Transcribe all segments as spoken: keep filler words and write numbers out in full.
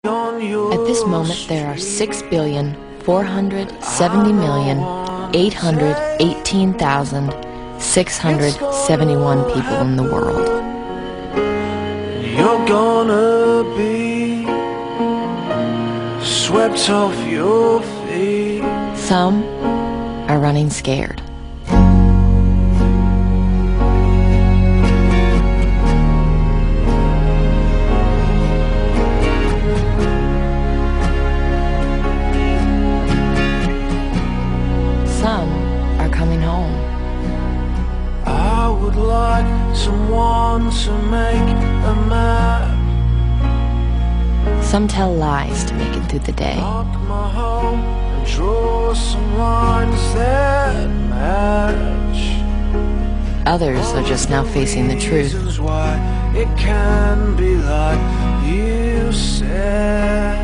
At this moment, there are six billion, four hundred seventy million, eight hundred eighteen thousand, six hundred seventy-one people in the world. You're gonna be swept off your feet. Some are running scared. Some are coming home. I would like someone to make a map. Some tell lies to make it through the day. Mark my home and draw some lines that match. Others are just now facing the truth. Reasons why it can be like you said.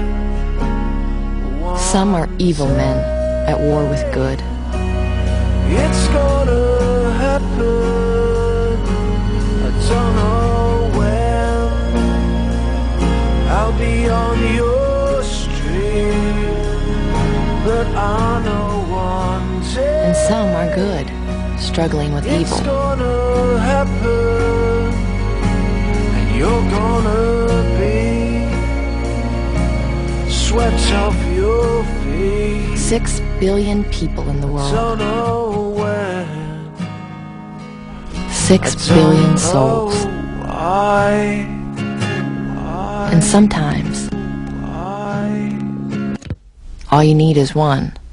Some are evil men at war with good. It's gonna happen. I don't know when. I'll be on your street, but I know one day. And some are good, struggling with It's evil. gonna happen, and you're gonna be swept off your feet. Six billion people in the world. Don't know when. Six I billion don't souls. know why. Why. And sometimes Why. all you need is one.